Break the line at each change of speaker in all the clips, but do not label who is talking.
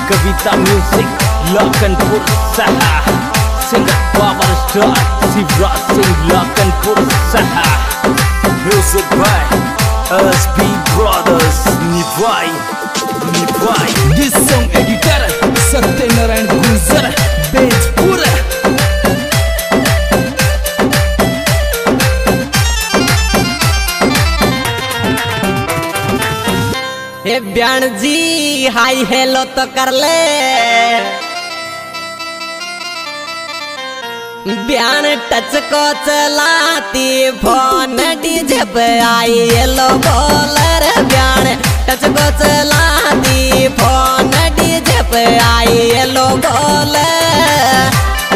कविता music Lakhanpur सहा singer power star Shivraj Singh Lakhanpur सहा music by SP brothers निभाई this song editor Satyanarayan Gujar Bejpur
हे ब्यान जी हाय हेलो तो कर ले ब्यान टच को चलाती फोन डीजे पे आई हेलो बोलर ब्यान टच को चलाती फोन डीजे पे आई हेलो बोलर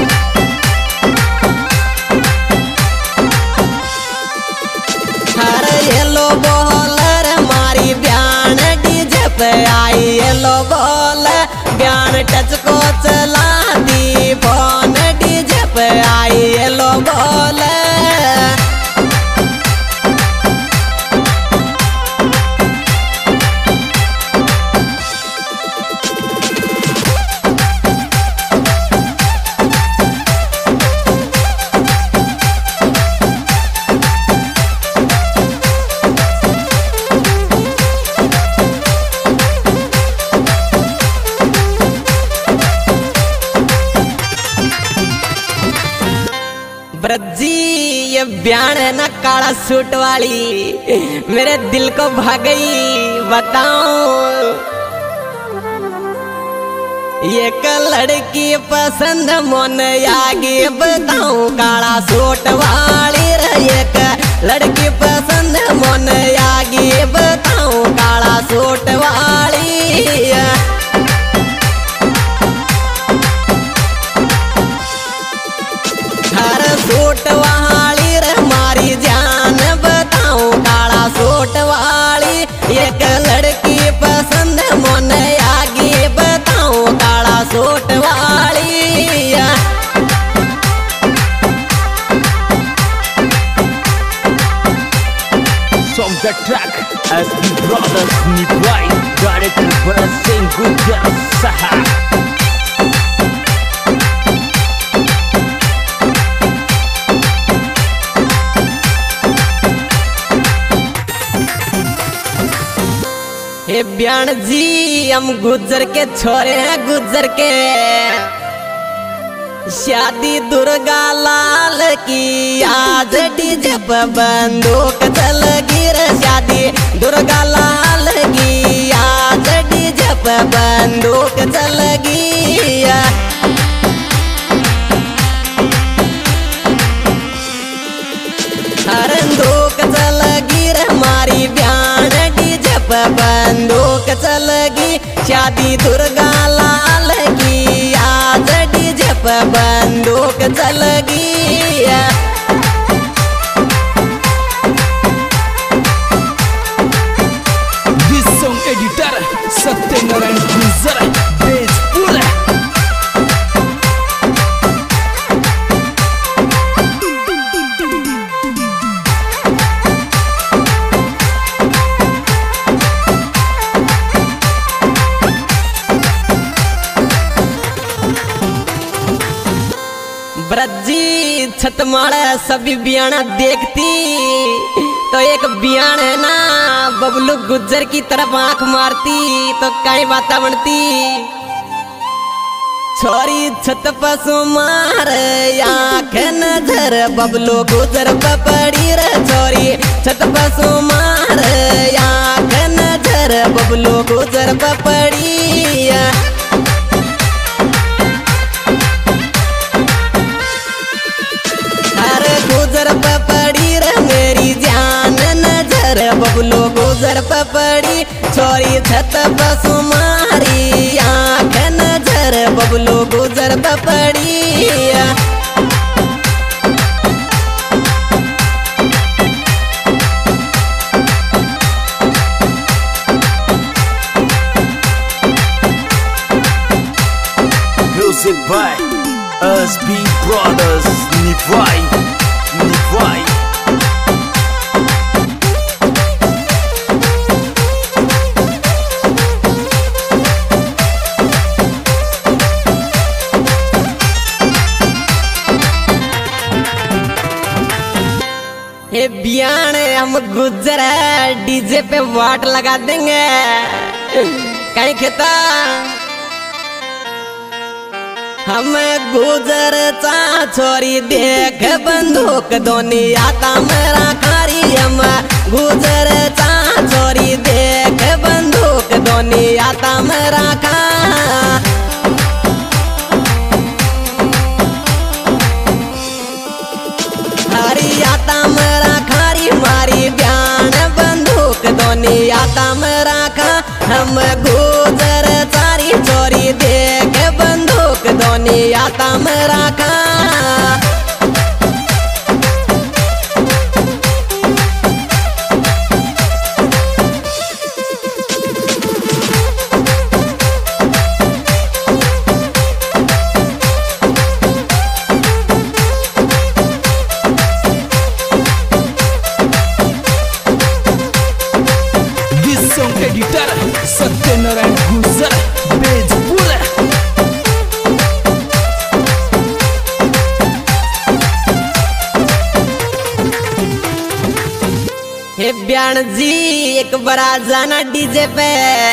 हर हेलो बोलर मारी ब्यान डीजे पे आई हेलो बोल ब्यान टच को चला दी फोन डीजे पे आई हेलो बोल ब्रजी ये ब्यान है ना काला सूट वाली मेरे दिल को भाग गई बताऊं ये लड़की पसंद मन आगे बताऊं काला सूट वाली एक लड़की पसंद मन आगे बताऊं काला सूट वाली सूट वाली रे मारी जान बताऊं काला सूट वाली एक लड़की पसंद मन आगे बताऊं काला सूट वाली
Song the track SB Brothers निभाई डायरेक्टर भरत सिंह गुजर सहा
हे ब्यान जी हम गुजर के छोरे हैं गुजर के शादी दुर्गा लाल की आज डीजे पे बंदूक चल गिर शादी दुर्गा लाल की आज डीजे पे बंदूक चल गिया बंदूक चल गिर हमारी ब्यान डीजे पे बंदूक चलगी शादी दुर्गा लाल की आज डीजे पे बंदूक चलगी
this song editor Satyanarayan Gujar Bejpur
Braji छतमाड़ा सभी बियाना देखती तो एक बियान है ना बबलू गुज्जर की तरफ आंख मारती तो कई बात बनती छोरी छत पसु मार आंख नजर बबलू गुज्जर पड़ी रे छोरी छत पसु मार आंख नजर बबलू गुज्जर पड़ी गुजर पड़ी रे मेरी जान नजर बबलू गुजर पड़ी छोरी छत पसु मारी आंख नजर बबलू गुजर पड़ी
म्यूजिक बाय SB Brothers निभाई
गुजर डीजे पे वाट लगा देंगे कहीं खेता। हम गुजर चा छोरी देख बंदूक दोनी आता मेरा खारी। हम गुजर चा छोरी देख बंदूक दोनी आता मेरा खा। आता मेरा खारी मारी ब्यान बंदूक दोनी आता मेरा खा। हम गुजर सारी चोरी देख बंदूक दोनी आता मेरा खा।
एडिटर सत्यनारायण गुजर बेजपुर।
हे ब्यान जी एक बड़ा जाना डीजे पे।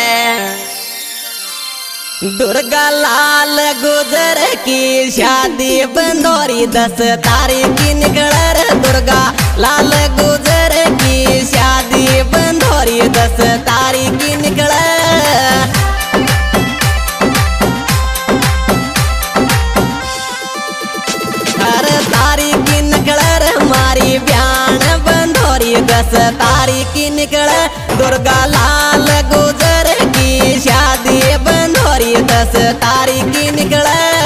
दुर्गा लाल गुजर की शादी बंदोरी 10 तारीख की निकल। दुर्गा लाल गुजर की शादी बंदोरी 10 तारीख की निकल। हर तारीख की निकल हमारी ब्यान बंदोरी 10 तारीख की निकल। दुर्गा लाल गुजर की शादी बंदोरी 10 तारीख की निकल।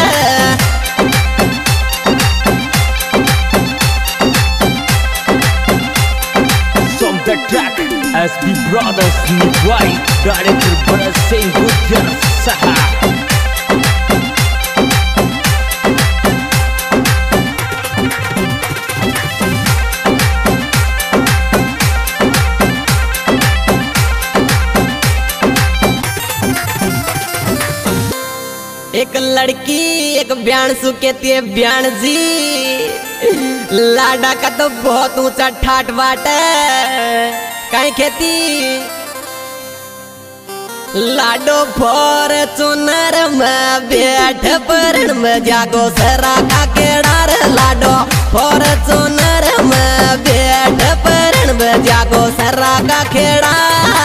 The track SB Brothers Nitwai, director Bharat Singh Gujjar Saha।
एक लड़की एक ब्यान सु कहती है ब्यान जी लाडा का तो बहुत ऊंचा ठाट बाट है कहीं खेती। लाडो फोर चुनर में बैठ परण में जागो सरा का केड़ार। लाडो फोर चुनर में बैठ परण में जागो सरा का खेड़ा।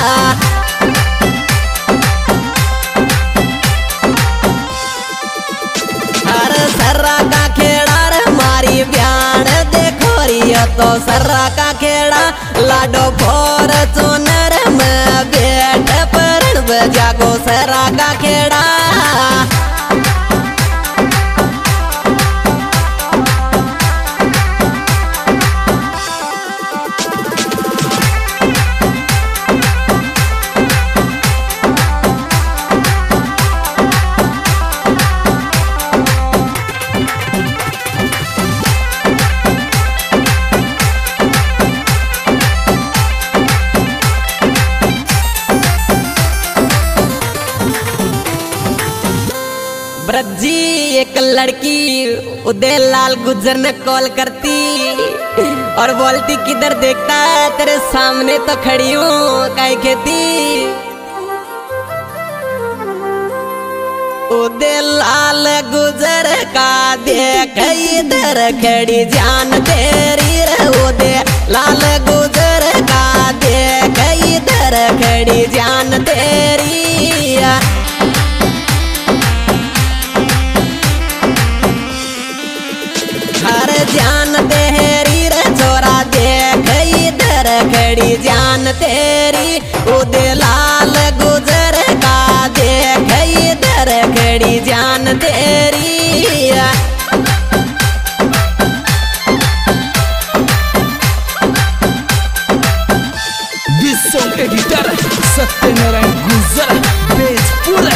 सर्रा का खेड़ा रे मारी ब्यान देखो रिया तो सर्रा का खेड़ा। लाडो फोर चुनर में बैठ परण बजागो सर्रा का खेड़ा। ब्रजी एक लड़की उदय लाल गुजर ने कॉल करती और बोलती किधर देखता है तेरे सामने तो खड़ी हूँ काई खेती। उदय लाल गुजर का देख इधर खड़ी जान तेरी रे। उदय लाल गुजर का देख इधर खड़ी जान तेरी। हर जान तेरी रे छोरा देख इधर खड़ी जान तेरी। उदय लाल गुजर का देख इधर खड़ी जान तेरी।
This song editor Satyanarayan Gujar Bejpur.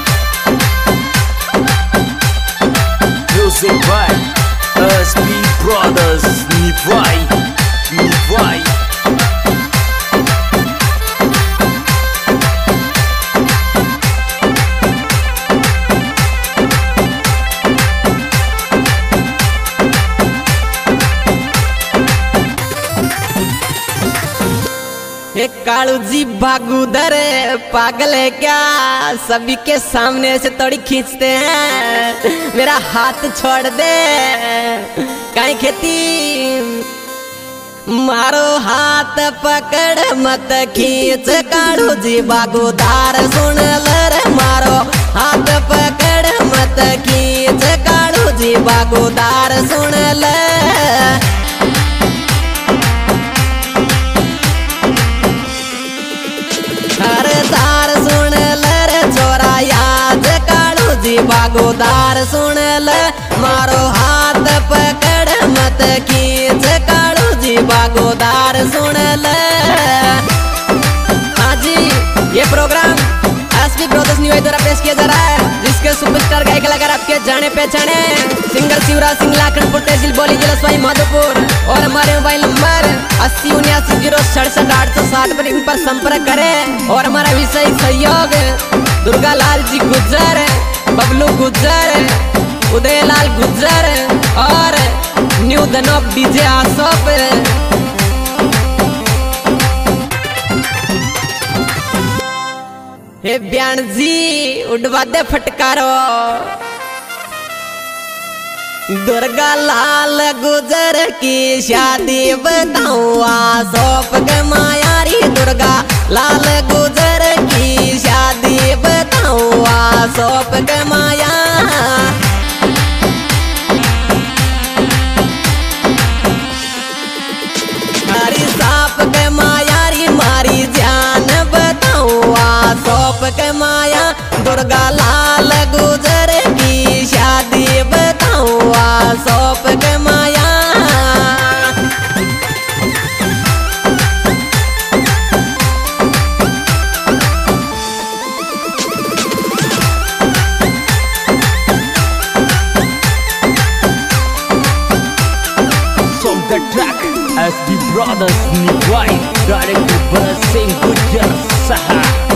Music by SB Brothers Nitwai।
Kalu ji भागुदर पागल है क्या, सभी के सामने से थोड़ी खींचते हैं, मेरा हाथ छोड़ दे काई खेती। मारो हाथ पकड़ मत खींच कालू जी भागुदार सुन लर, मारो हाथ पकड़ मत खींच कालू जी भागुदार सुन ले। हरदार सुन ले छोरा याद कालू जी भागुदार सुन ले, मारो हाथ पकड़ मत खींच कालू जी भागुदार सुन ले। हाँ जी, ये प्रोग्राम एसपी ब्रदर्स न्यू द्वारा पेश किया जा रहा है, जिसके सुपरस्टार गायक कलाकार आपके जाने पहचाने सिंगर शिवराज सिंह लाखनपुर तहसील बोली जिला सवाई माधोपुर, और हमारे मोबाइल नंबर 8079066860 पर इन पर संपर्क करें। और हमारा विषय सहयोग दुर्गा लाल जी गुज्जर, बबलू गुज्जर, उदय लाल गुज्जर और न्यू धनोप डीजे आसोप। हे ब्यान जी उड़वा दे फटकारो, दुर्गा लाल गुजर की शादी बताऊँ आसोप के मायारी, दुर्गा लाल गुजर की शादी बताऊँ आसोप के माया। हरी साप के मायारी मारी जान बताऊँ आसोप के माया, दुर्गा लाल गुजर की शादी बताऊँ आसोप के माया।
From the track SB Brothers Nibwai, directed by Singh Gujjar Saha.